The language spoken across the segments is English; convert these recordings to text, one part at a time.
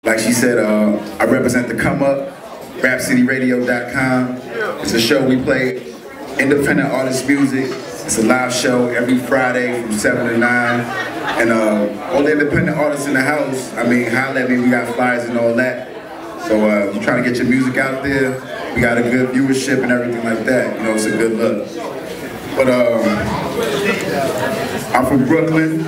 Like she said, I represent the Come Up, RapCityRadio.com. It's a show we play independent artist music. It's a live show every Friday from 7 to 9. And all the independent artists in the house, I mean, holla at me, we got flyers and all that. So you're trying to get your music out there. We got a good viewership and everything like that. You know, it's a good look. But I'm from Brooklyn.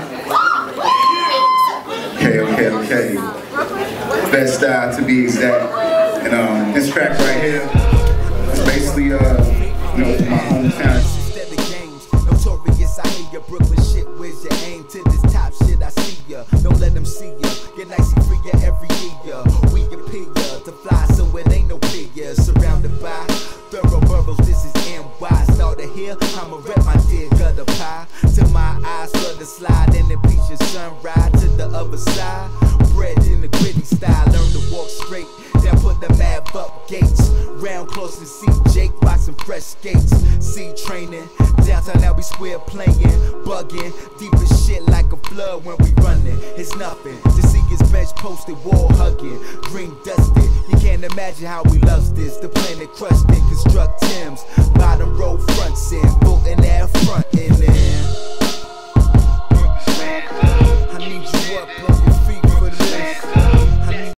Okay. Best style to be exact. And this track right here is basically, you know, my hometown. Notorious, I hear your Brooklyn shit. Where's your aim to this top shit? I see ya. Don't let them see ya. Get nice and free ya every year. We appear to fly, so it ain't no fear. Surrounded by thorough boroughs, this is NY. Started here, I'ma rep my dear gutter pie. Till my eyes start to slide and the beach is sunrise to the other side. Bred in the gritty style, learn to walk straight. Then put the map up gates. Round close to see Jake, boxing fresh skates. See training, downtown now we square playing. Bugging, deep as shit like a flood when we running. It's nothing to see his bench posted, wall hugging. Green dusted, you can't imagine how we loves this. The planet crushed it, construct Timbs. Bottom row front.